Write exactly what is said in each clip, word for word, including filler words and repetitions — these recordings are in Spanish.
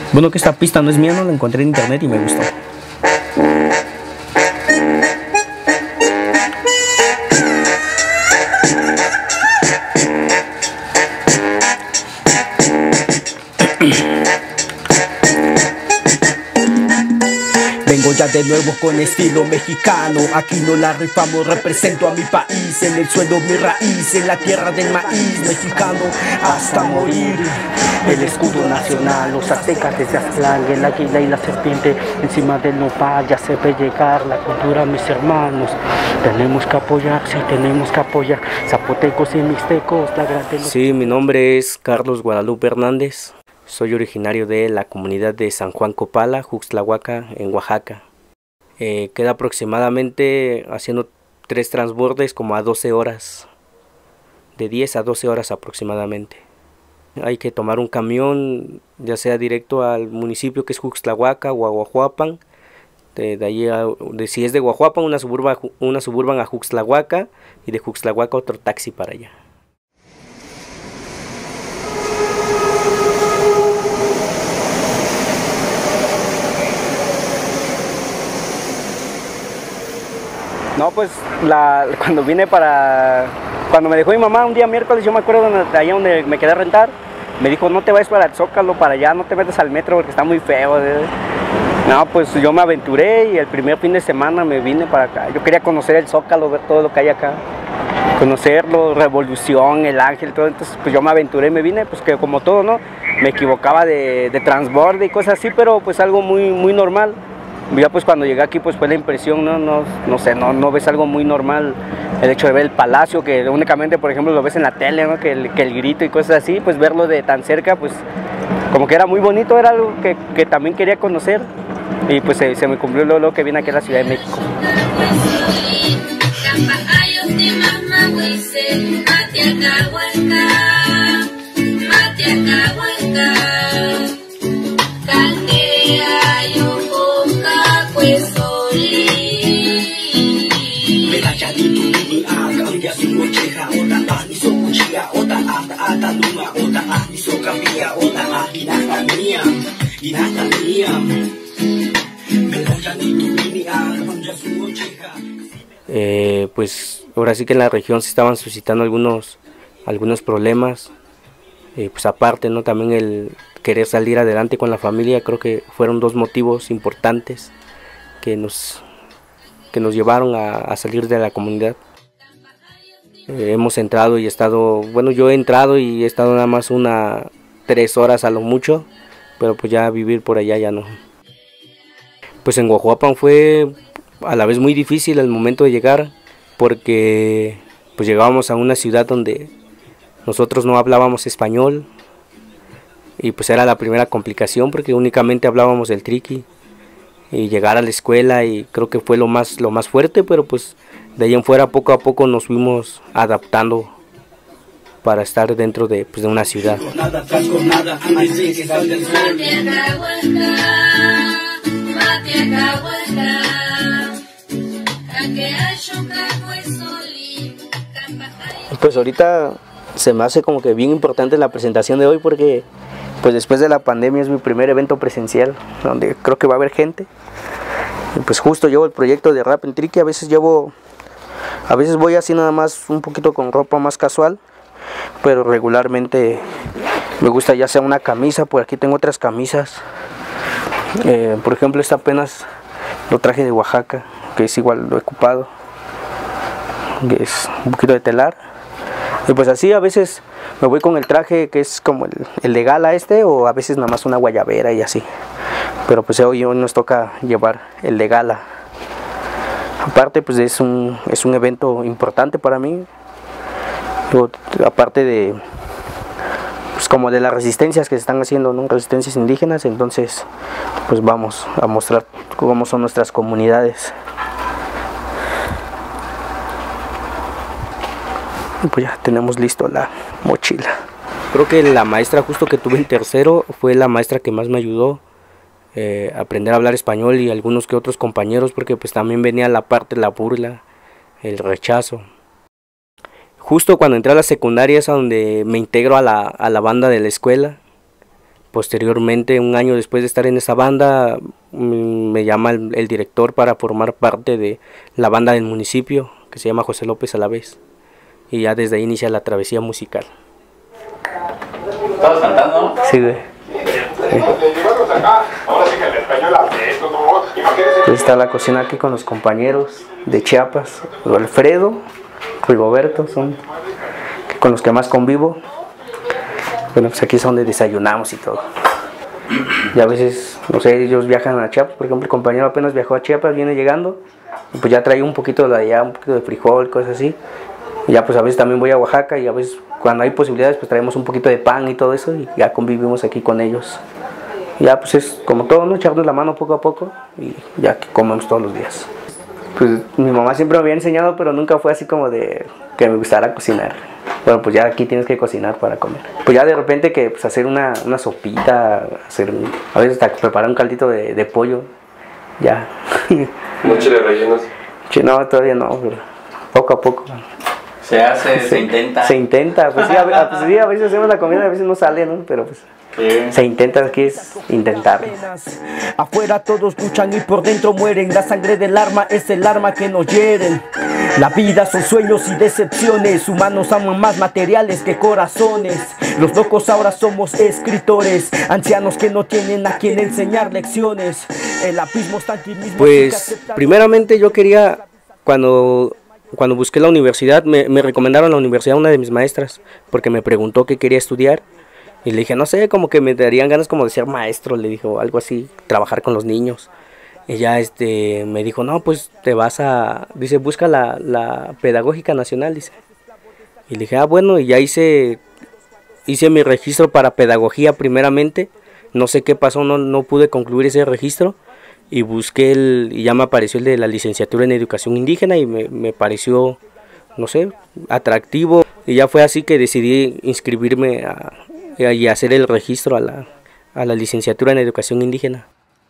Bueno, que esta pista no es mía, no la encontré en internet y me gustó. Vengo ya de nuevo con estilo mexicano. Aquí no la rifamos, represento a mi país. En el suelo mi raíz, en la tierra del maíz mexicano hasta morir. El escudo nacional, los aztecas desde Aztlán, el águila y la serpiente encima del nopal. Ya se ve llegar la cultura, mis hermanos. Tenemos que apoyar, sí, tenemos que apoyar. Zapotecos y mixtecos, la gran... Sí, mi nombre es Carlos Guadalupe Hernández. Soy originario de la comunidad de San Juan Copala, Juxtlahuaca, en Oaxaca. Eh, queda aproximadamente haciendo tres transbordes como a doce horas, de diez a doce horas aproximadamente. Hay que tomar un camión, ya sea directo al municipio que es Juxtlahuaca o a Guajuapan. De, de ahí a, de, si es de Guajuapan, una suburban, una suburban a Juxtlahuaca, y de Juxtlahuaca otro taxi para allá. No, pues la, cuando vine para... Cuando me dejó mi mamá un día miércoles, yo me acuerdo de allá donde me quedé a rentar, me dijo, no te vayas para el Zócalo, para allá, no te metas al metro porque está muy feo. ¿eh? No, pues yo me aventuré y el primer fin de semana me vine para acá. Yo quería conocer el Zócalo, ver todo lo que hay acá, conocerlo, Revolución, el Ángel, todo. Entonces pues yo me aventuré y me vine, pues que como todo, ¿no? Me equivocaba de, de transborde y cosas así, pero pues algo muy, muy normal. Ya pues cuando llegué aquí pues fue la impresión, no, no, no sé, no, no ves algo muy normal, el hecho de ver el palacio, que únicamente por ejemplo lo ves en la tele, ¿no? que, el, que el grito y cosas así, pues verlo de tan cerca pues como que era muy bonito, era algo que, que también quería conocer y pues se, se me cumplió lo, lo que vine aquí a la Ciudad de México. Eh, pues ahora sí que en la región se estaban suscitando algunos algunos problemas, eh, pues aparte, ¿no? También el querer salir adelante con la familia, creo que fueron dos motivos importantes que nos que nos llevaron a, a salir de la comunidad. Eh, hemos entrado y estado, bueno, yo he entrado y he estado nada más una tres horas a lo mucho, pero pues ya vivir por allá ya no. Pues en Guajuapan fue a la vez muy difícil el momento de llegar, porque pues llegábamos a una ciudad donde nosotros no hablábamos español y pues era la primera complicación porque únicamente hablábamos el triqui, y llegar a la escuela y creo que fue lo más lo más fuerte, pero pues de ahí en fuera poco a poco nos fuimos adaptando para estar dentro de, pues, de una ciudad. Pues ahorita se me hace como que bien importante la presentación de hoy porque pues después de la pandemia es mi primer evento presencial donde creo que va a haber gente. Y pues justo llevo el proyecto de Rap en Triqui, a veces llevo, a veces voy así nada más un poquito con ropa más casual, pero regularmente me gusta ya sea una camisa. Por aquí tengo otras camisas, eh, por ejemplo esta apenas lo traje de Oaxaca, que es igual, lo he ocupado, que es un poquito de telar. Y pues así a veces me voy con el traje que es como el, el de gala este, o a veces nada más una guayabera y así. Pero pues hoy, hoy nos toca llevar el de gala. Aparte pues es un, es un evento importante para mí. Yo, aparte de pues como de las resistencias que se están haciendo, ¿no? Resistencias indígenas, entonces pues vamos a mostrar cómo son nuestras comunidades. Pues ya tenemos listo la mochila. Creo que la maestra justo que tuve en tercero fue la maestra que más me ayudó eh, a aprender a hablar español, y algunos que otros compañeros, porque pues también venía la parte de la burla, el rechazo. Justo cuando entré a la secundaria es a donde me integro a la, a la banda de la escuela, Posteriormente, un año después de estar en esa banda, me llama el, el director para formar parte de la banda del municipio, que se llama José López Alavés. Y ya desde ahí inicia la travesía musical. ¿Estabas cantando? Sí, güey. Sí. Pues está la cocina aquí con los compañeros de Chiapas, Alfredo, Rigoberto, son con los que más convivo. Bueno, pues aquí es donde desayunamos y todo. Y a veces, no sé, ellos viajan a Chiapas, por ejemplo, el compañero apenas viajó a Chiapas, viene llegando, y pues ya trae un poquito de allá, un poquito de frijol, cosas así. Y ya pues a veces también voy a Oaxaca y a veces cuando hay posibilidades pues traemos un poquito de pan y todo eso y ya convivimos aquí con ellos. Y ya pues es como todo, ¿no? Echarnos la mano poco a poco y ya que comemos todos los días. Pues mi mamá siempre me había enseñado, pero nunca fue así como de que me gustara cocinar. Bueno, pues ya aquí tienes que cocinar para comer. Pues ya de repente que pues hacer una, una sopita, hacer, a veces hasta preparar un caldito de, de pollo, ya. ¿No chile rellenos? No, todavía no, pero poco a poco. Se hace, se, se intenta. Se intenta, pues sí, a, a, pues sí, a veces hacemos la comida, a veces no sale, ¿no? Pero pues sí. Se intenta, aquí es intentar. Afuera todos luchan y por dentro mueren. La sangre del arma es el arma que nos hieren. La vida son sueños y decepciones. Humanos aman más materiales que corazones. Los locos ahora somos escritores. Ancianos que no tienen a quien enseñar lecciones. El abismo está aquí mismo. Pues primeramente yo quería, cuando... Cuando busqué la universidad, me, me recomendaron la universidad una de mis maestras, porque me preguntó qué quería estudiar, y le dije, no sé, como que me darían ganas como de ser maestro, le dijo, algo así, trabajar con los niños. Y ya este, me dijo, no, pues te vas a, dice, busca la, la Pedagógica Nacional, dice. Y le dije, ah, bueno, y ya hice, hice mi registro para pedagogía primeramente, no sé qué pasó, no, no pude concluir ese registro. Y busqué el, y ya me apareció el de la licenciatura en educación indígena y me, me pareció, no sé, atractivo. Y ya fue así que decidí inscribirme a, y hacer el registro a la, a la licenciatura en educación indígena.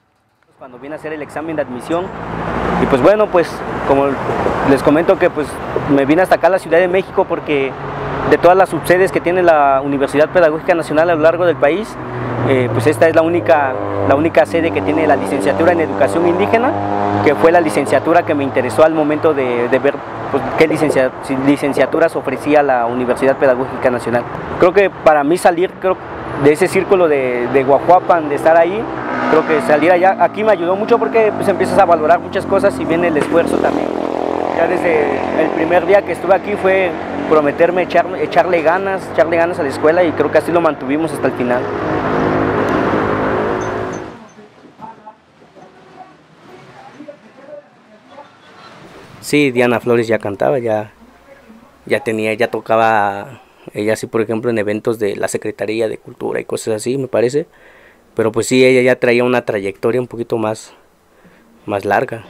Cuando vine a hacer el examen de admisión, y pues bueno, pues como les comento que pues me vine hasta acá a la Ciudad de México porque de todas las subsedes que tiene la Universidad Pedagógica Nacional a lo largo del país, eh, pues esta es la única, la única sede que tiene la licenciatura en educación indígena, que fue la licenciatura que me interesó al momento de, de ver pues, qué licencia, licenciaturas ofrecía la Universidad Pedagógica Nacional. Creo que para mí salir creo, de ese círculo de, de Guajuapan, de estar ahí, creo que salir allá, aquí me ayudó mucho porque pues empiezas a valorar muchas cosas y viene el esfuerzo también. Ya desde el primer día que estuve aquí fue prometerme echar, echarle ganas, echarle ganas a la escuela y creo que así lo mantuvimos hasta el final. Sí, Diana Flores ya cantaba, ya, ya tenía, ya tocaba, ella sí, por ejemplo, en eventos de la Secretaría de Cultura y cosas así, me parece. Pero pues sí, ella ya traía una trayectoria un poquito más, más larga.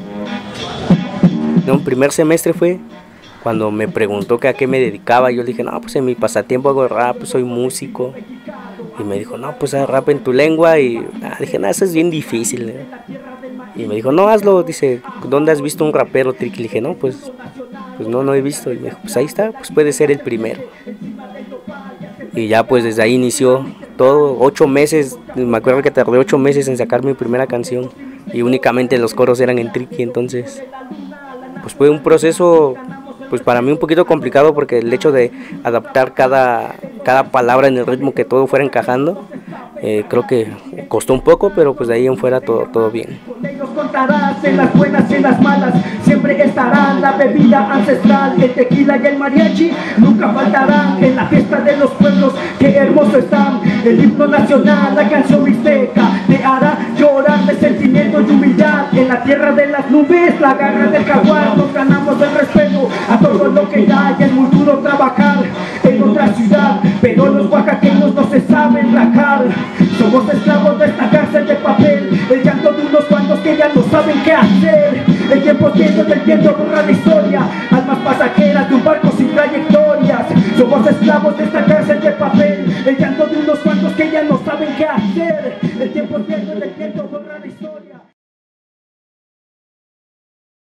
En un primer semestre fue cuando me preguntó que a qué me dedicaba. Yo le dije, no, pues en mi pasatiempo hago rap, soy músico. Y me dijo, no, pues haz rap en tu lengua. Y ah, dije, no, eso es bien difícil, ¿eh? Y me dijo, no, hazlo. Dice, ¿dónde has visto un rapero, Triqui? Le dije, no, pues, pues no, no he visto. Y me dijo, pues ahí está, pues puede ser el primero. Y ya pues desde ahí inició todo, ocho meses, me acuerdo que tardé ocho meses en sacar mi primera canción. Y únicamente los coros eran en Triqui, entonces pues fue un proceso pues para mí un poquito complicado porque el hecho de adaptar cada, cada palabra en el ritmo, que todo fuera encajando, eh, creo que costó un poco, pero pues de ahí en fuera todo, todo bien. Contarás en las buenas y en las malas, siempre estará la bebida ancestral, el tequila y el mariachi nunca faltarán en la fiesta de los pueblos, qué hermoso están, el himno nacional, la canción mixteca, te hará llorar de sentimiento y humildad, en la tierra de las nubes, la garra del jaguar, nos ganamos el respeto a todo lo que da, y